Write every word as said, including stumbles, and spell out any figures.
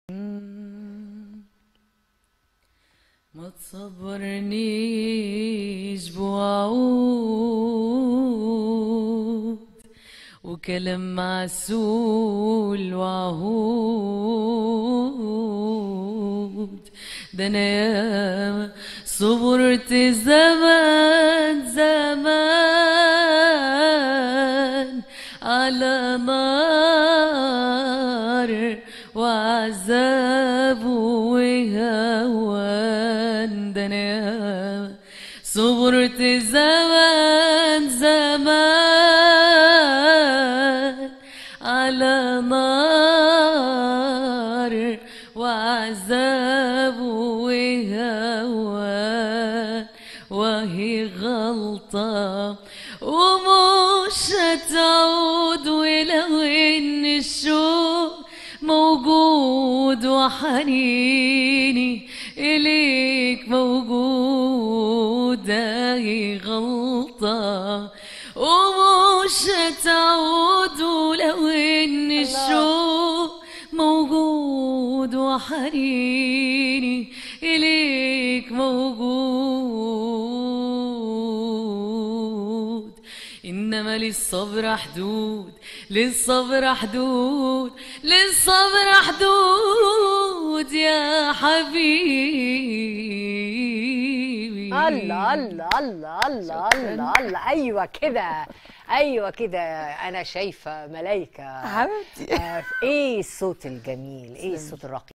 ما تصبرنيش بوعود وكلام معسول وعهود، ده انا ياما صبرت زمان زمان على نار وعذاب وهوان، ده انا ياما صبرت زمان زمان على نار وعذاب وهوان، وهي غلطة ومش هتعود، ولو ان الشوق موجود وحنيني إليك موجود، هي غلطة ومش هتعود، ولو ان الشوق موجود وحنيني إليك موجود. إنما للصبر حدود، للصبر حدود، للصبر حدود يا حبيبي. الله الله الله الله الله الله، ايوه كده ايوه كده، انا شايفه ملايكه حبيبتي. آه، ايه الصوت الجميل، ايه الصوت الرقيق.